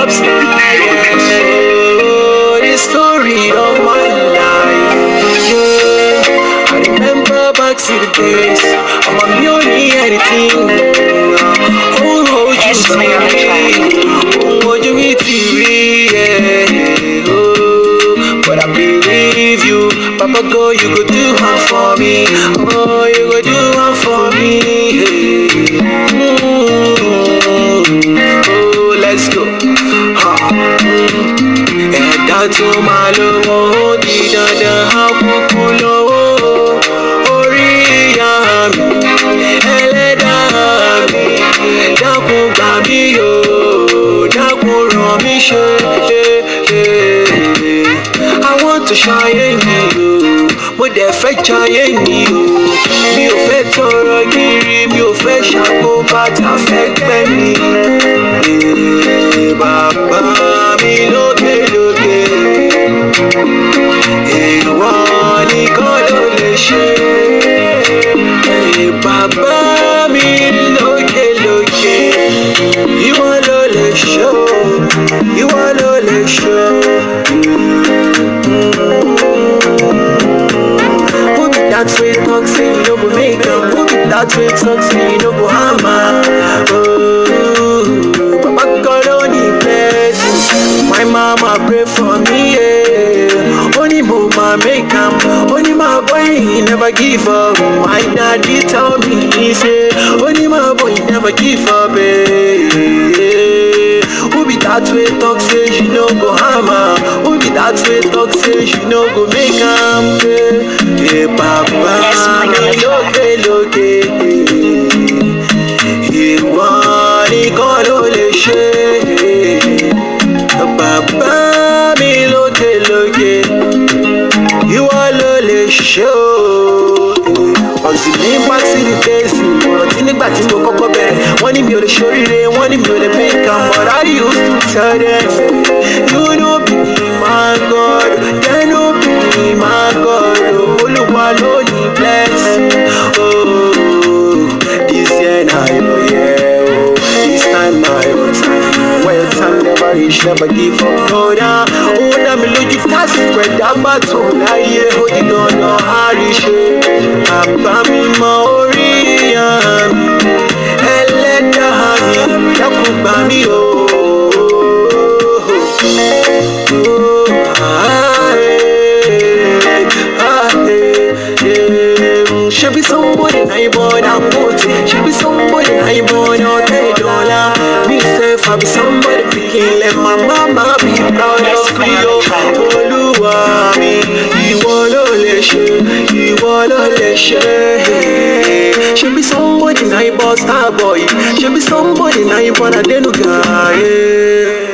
style. Oh, the story of my life. Yeah, I remember back to the days. I'm a millionaire, anything. Oh, you see, oh, you meet me, yeah. Oh, but I believe you, Papa go, you go do one for me. Oh, you go do one for me. Oh, let's go. Ẹ̀dá tó máa lówó di dandan á kúkú lówó. Orí ìyá mi, ẹlẹ́dàá mi, dákun gbà mí o, dákun ràn mí ṣe. I want to ṣayé mi o, mo dẹ̀ fẹ́ jayé mi o. Mi ò fẹ́ tọrọ kiri, mi ò fẹ́ ṣàkóbátà fẹ́ gbẹ́ mi. Bàbá mi lókè lókè, ìwọ nìkan ló lè ṣe. Bàbá mi lókè lókè, ìwọ ló lè ṣe o, ìwọ ló lè ṣe o. Who be that way talk say you no go make am? Who be that way talk say you no go hammer? Oh, Papa God only bless you. My mama pray for me, yeah. Only mama make am, only my boy he never give up. My daddy tell me, he say, only my boy he never give up, Who be that way talk say you no go hammer? Who be that way talk say you no go make am? Yeah, Papa, lókè lókè, ìwọ nìkan ló lè ṣe. Bàbá mi lókè lókè, ìwọ ló lè ṣe o. Ọ̀sìn ní pàṣẹ ní tẹ̀sí, ọ̀rọ̀ nígbà tí mo kọ́kọ́ bẹ̀rẹ̀, wọ́n ní mi ò lè ṣoríire, wọ́n ní mi ò lè make am, but I used to tell them, you no be my God, they no be my God, Olúwa ló ní bless. Oh, this year na your year, oh, this time na your time. When your time never reach, never give up, no down. Oh, dá mi lójú kásìkò ẹ̀dá bá tó láyé, ó di dandan àríṣe. Bàbá mi mọ orí ìyá mi, ẹlẹ́dàá mi, dákun gbà mí o. Should be somebody na you born and put. Should be somebody na you born out $10. Me self I be somebody picking. Let my mama be proud of me. Olúwa mi, ìwọ ló lè ṣe, ìwọ ló lè ṣe. Should be somebody na you born star boy. Should be somebody na you born Adenuga.